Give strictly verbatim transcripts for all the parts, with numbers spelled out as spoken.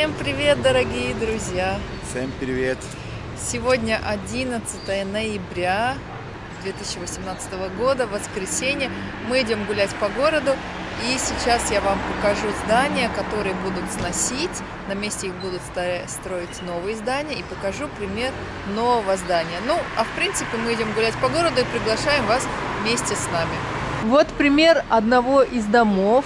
Всем привет, дорогие друзья! Всем привет! Сегодня одиннадцатое ноября две тысячи восемнадцатого года, воскресенье. Мы идем гулять по городу, и сейчас я вам покажу здания, которые будут сносить. На месте их будут строить новые здания, и покажу пример нового здания. Ну, а в принципе мы идем гулять по городу и приглашаем вас вместе с нами. Вот пример одного из домов,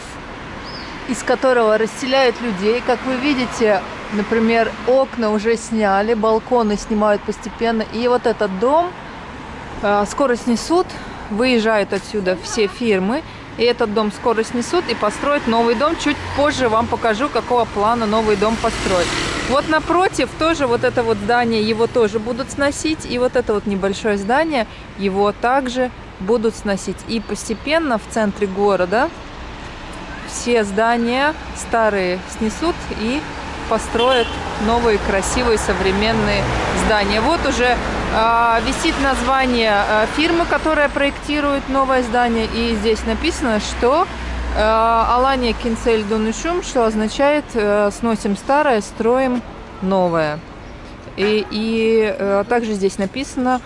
из которого расселяют людей. Как вы видите, например, окна уже сняли, балконы снимают постепенно. И вот этот дом э, скоро снесут, выезжают отсюда все фирмы. И этот дом скоро снесут и построят новый дом. Чуть позже вам покажу, какого плана новый дом построить. Вот напротив тоже вот это вот здание, его тоже будут сносить. И вот это вот небольшое здание, его также будут сносить. И постепенно в центре города все здания старые снесут и построят новые красивые современные здания. Вот уже э, висит название э, фирмы, которая проектирует новое здание, и здесь написано, что э, Алания Кинцель Донушум, что означает э, сносим старое, строим новое. И, и э, также здесь написано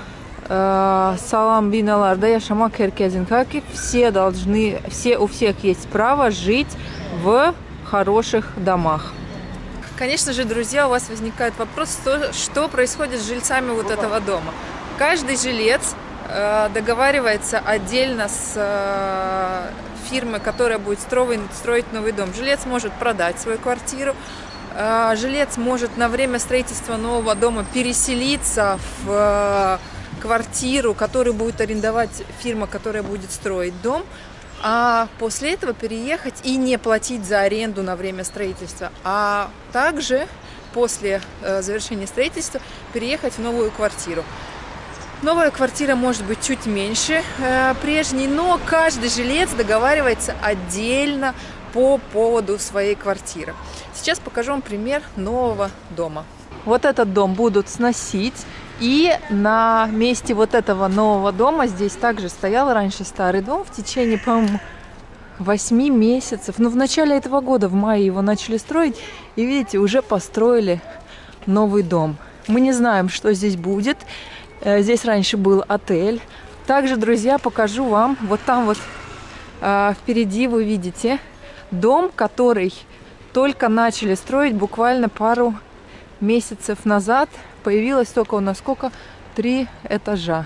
Салам биналарда яшамак herkesin хаки. Все должны, все у всех есть право жить в хороших домах. Конечно же, друзья, у вас возникает вопрос, что, что происходит с жильцами вот этого дома. Каждый жилец э, договаривается отдельно с э, фирмой, которая будет строить, строить новый дом. Жилец может продать свою квартиру. Э, жилец может на время строительства нового дома переселиться в квартиру, которую будет арендовать фирма, которая будет строить дом, а после этого переехать и не платить за аренду на время строительства, а также после э, завершения строительства переехать в новую квартиру. Новая квартира может быть чуть меньше э, прежней, но каждый жилец договаривается отдельно по поводу своей квартиры. Сейчас покажу вам пример нового дома. Вот этот дом будут сносить. И на месте вот этого нового дома здесь также стоял раньше старый дом в течение, по-моему, восьми месяцев. Но в начале этого года, в мае, его начали строить. И видите, уже построили новый дом. Мы не знаем, что здесь будет. Здесь раньше был отель. Также, друзья, покажу вам. Вот там вот э, впереди вы видите дом, который только начали строить буквально пару месяцев назад. Появилось только у нас сколько? Три этажа.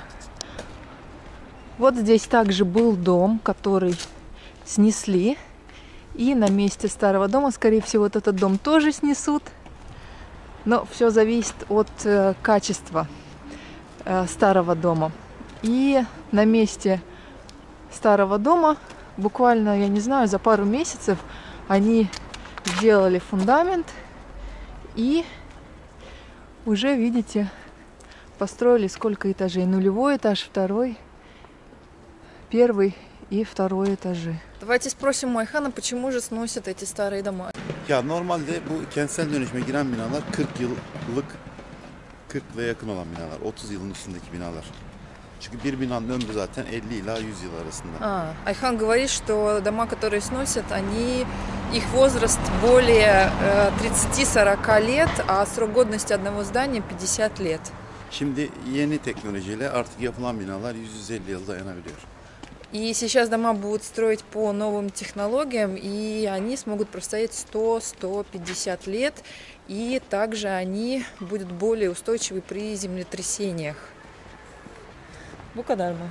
Вот здесь также был дом, который снесли. И на месте старого дома, скорее всего, вот этот дом тоже снесут. Но все зависит от э, качества э, старого дома. И на месте старого дома буквально, я не знаю, за пару месяцев они сделали фундамент и уже, видите, построили сколько этажей. Нулевой этаж, второй, первый и второй этажи. Давайте спросим у Айхана, почему же сносят эти старые дома. Ya normalde bu kentsel dönüşüme giren binalar kırk yıllık, kırk ve yakın olan binalar, otuz yılın üstündeki binalar. Çünkü bir binanın ömrü zaten elli ila yüz yıl arasında. А, Айхан говорит, что дома, которые сносят, они, их возраст более э, тридцати-сорока лет, а срок годности одного здания пятьдесят лет. Şimdi yeni teknolojiyle artık yapılan binalar yüz yüz elli yıl dayanabiliyor. И сейчас дома будут строить по новым технологиям, и они смогут простоять сто-сто пятьдесят лет, и также они будут более устойчивы при землетрясениях. Bu kadar mı?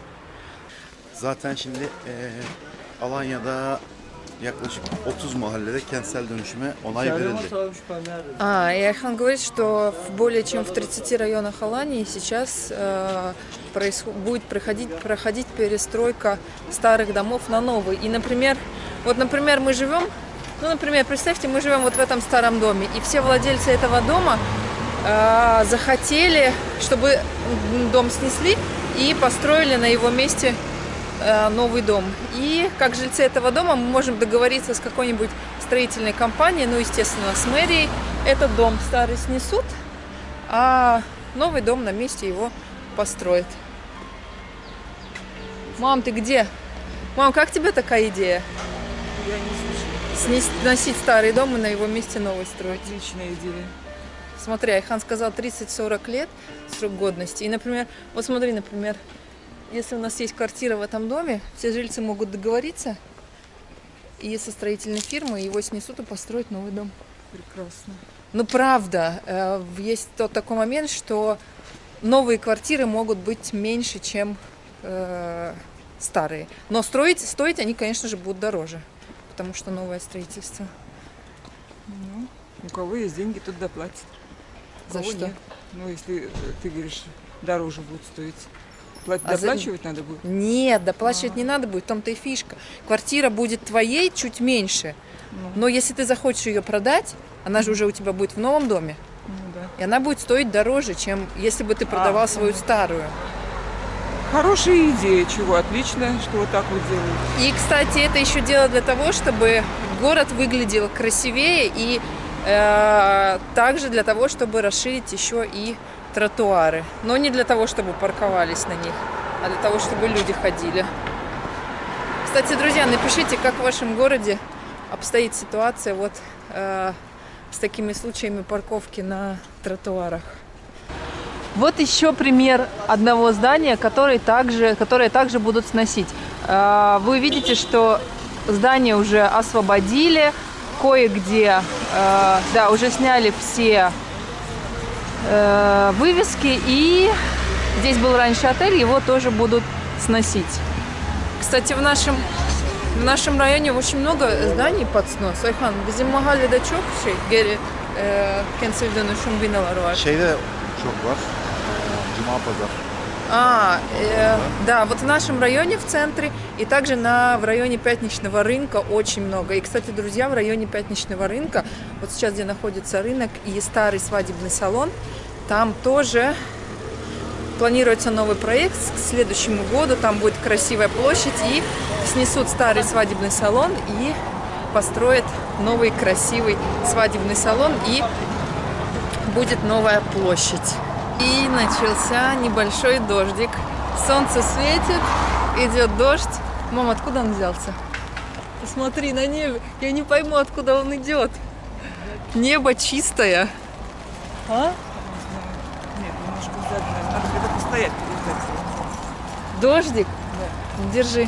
Zaten şimdi e, Alanya'da yaklaşık otuz mahallede kentsel dönüşüme onay verildi. А, и Айхан говорит, что в более чем в тридцати районах Алании сейчас э, происход, будет проходить, проходить перестройка старых домов на новые. И, например, вот, например, мы живем, ну, например, представьте, мы живем вот в этом старом доме, и все владельцы этого дома э, захотели, чтобы дом снесли и построили на его месте э, новый дом. И как жильцы этого дома мы можем договориться с какой-нибудь строительной компанией, ну, естественно, с мэрией. Этот дом старый снесут, а новый дом на месте его построят. Мам, ты где? Мам, как тебе такая идея? Я не слышал. сносить старый дом и на его месте новый строить. Отличная идея. Смотри, Айхан сказал тридцать-сорок лет срок годности. И, например, вот смотри, например, если у нас есть квартира в этом доме, все жильцы могут договориться, и со строительной фирмой его снесут и построят новый дом. Прекрасно. Ну, правда, есть тот такой момент, что новые квартиры могут быть меньше, чем э, старые. Но строить, стоить они, конечно же, будут дороже, потому что новое строительство. Ну, у кого есть деньги, тот доплатит. За Кого что? нет. Ну, если ты говоришь, дороже будет стоить. Плат... А за- Доплачивать надо будет? Нет, доплачивать не надо будет, в том-то и фишка. Квартира будет твоей чуть меньше, Ну, но если ты захочешь ее продать, она же уже у тебя будет в новом доме, ну да. и она будет стоить дороже, чем если бы ты продавал А, свою старую. Хорошая идея, чего отлично, что вот так вот делают. И, кстати, это еще дело для того, чтобы город выглядел красивее, и э, также для того, чтобы расширить еще и тротуары. Но не для того, чтобы парковались на них, а для того, чтобы люди ходили. Кстати, друзья, напишите, как в вашем городе обстоит ситуация вот э, с такими случаями парковки на тротуарах. Вот еще пример одного здания, который также, которое также будут сносить. Э, вы видите, что здание уже освободили, кое-где э, да, уже сняли все э, вывески, и здесь был раньше отель, его тоже будут сносить. Кстати, в нашем, в нашем районе очень много зданий под снос. Ayhan, bizim mahallede çok şey, geri e, kentsel dönüşüm binaları var. Şeyde çok var. Cuma pazar. А, э, да, вот в нашем районе в центре и также на, в районе Пятничного рынка очень много. И, кстати, друзья, в районе Пятничного рынка, вот сейчас, где находится рынок и старый свадебный салон, там тоже планируется новый проект к следующему году. Там будет красивая площадь, и снесут старый свадебный салон и построят новый красивый свадебный салон, и будет новая площадь. И начался небольшой дождик. Солнце светит, идет дождь. Мам, откуда он взялся? Посмотри на небо. Я не пойму, откуда он идет. Небо чистое. А? Нет, немножко сзади, наверное, надо где-то постоять перед Дождик? Да. Держи.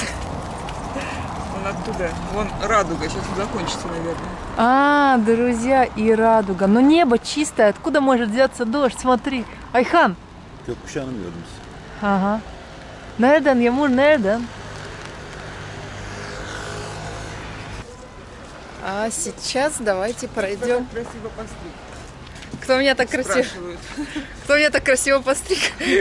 Вон оттуда, вон радуга, сейчас закончится, наверное. А, друзья, и радуга. Но небо чистое. Откуда может взяться дождь? Смотри. Ayhan. Gökkuşağını mı gördünüz? Ага. Nereden Yağmur, nereden? А сейчас давайте пройдем. Красиво постриг. Кто меня так красиво, Спрашивают. кто меня так красиво постриг?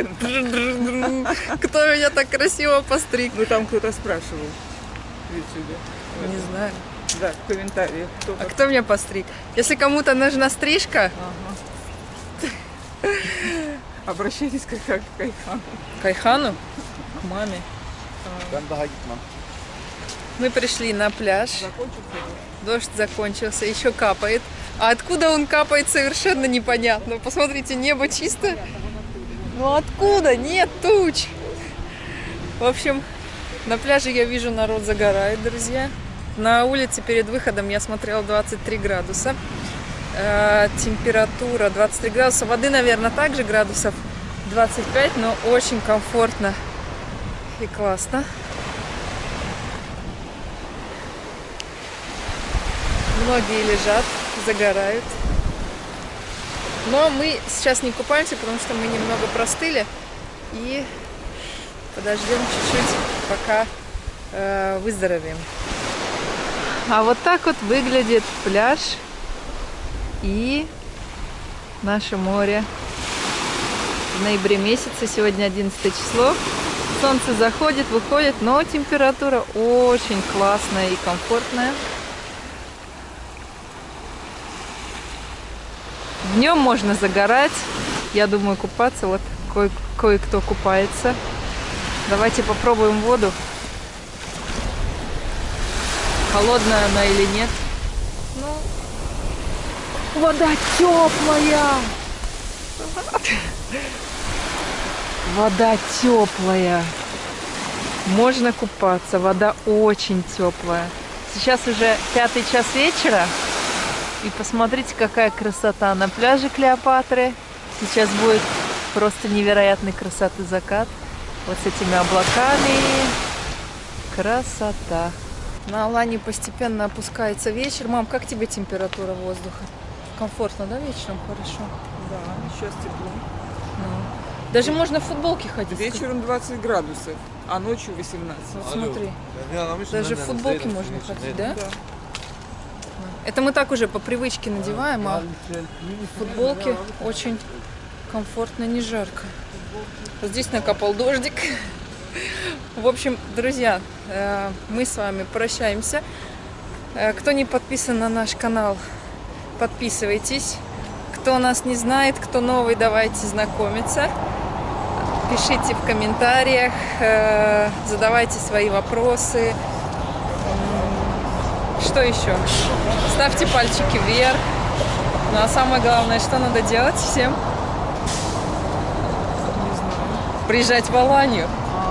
Кто меня так красиво постриг? Ну там кто-то спрашивал в Ютубе. Не знаю. Да, в комментариях. Кто А как- кто меня постриг? Если кому-то нужна стрижка, Ага. Обращайтесь к как к Айхану. к Айхану, к маме. Ben daha gitmem. Мы пришли на пляж. Закончился? Дождь закончился, еще капает. А откуда он капает, совершенно непонятно. Посмотрите, небо чисто. Ну откуда? Нет туч. В общем, на пляже я вижу, народ загорает, друзья. На улице перед выходом я смотрела двадцать три градуса. Э, температура двадцать три градуса. Воды, наверное, также градусов двадцать пять, но очень комфортно и классно. Многие лежат, загорают. Но мы сейчас не купаемся, потому что мы немного простыли. И подождем чуть-чуть, пока э, выздоровеем. А вот так вот выглядит пляж и наше море. В ноябре месяце, сегодня одиннадцатое число. Солнце заходит, выходит, но температура очень классная и комфортная. Днем можно загорать, я думаю, купаться. Вот кое- кое-кто купается. Давайте попробуем воду. Холодная она или нет? Ну, вода теплая. Вода теплая. Можно купаться, вода очень теплая. Сейчас уже пятый час вечера. И посмотрите, какая красота на пляже Клеопатры. Сейчас будет просто невероятной красоты закат. Вот с этими облаками. Красота. На Алании постепенно опускается вечер. Мам, как тебе температура воздуха? Комфортно, да, вечером? Хорошо. Да, сейчас тепло. Ну. Даже можно в футболке ходить. Вечером двадцать градусов, а ночью восемнадцать. Вот смотри. Даже в футболке можно ходить, да? Да. Это мы так уже по привычке надеваем, а в футболке очень комфортно, не жарко. Вот здесь накапал дождик. В общем, друзья, мы с вами прощаемся. Кто не подписан на наш канал, подписывайтесь. Кто нас не знает, кто новый, давайте знакомиться. Пишите в комментариях, задавайте свои вопросы. Что еще? Ставьте пальчики вверх. Ну а самое главное, что надо делать всем? Не знаю. Приезжать в Аланию.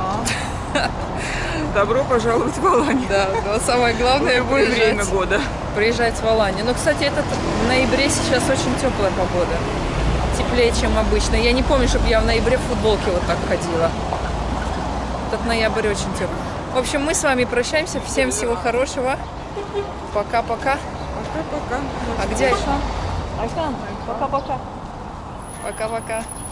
Добро пожаловать в Аланию. Да, но самое главное В любое приезжать, время года. приезжать в Аланию. Но, кстати, этот, в ноябре сейчас очень теплая погода. Теплее, чем обычно. Я не помню, чтобы я в ноябре в футболке вот так ходила. Этот ноябрь очень теплый. В общем, мы с вами прощаемся. Всем всего хорошего. Пока-пока. Пока-пока. А где Айшан? Айшан, пока-пока. Пока-пока.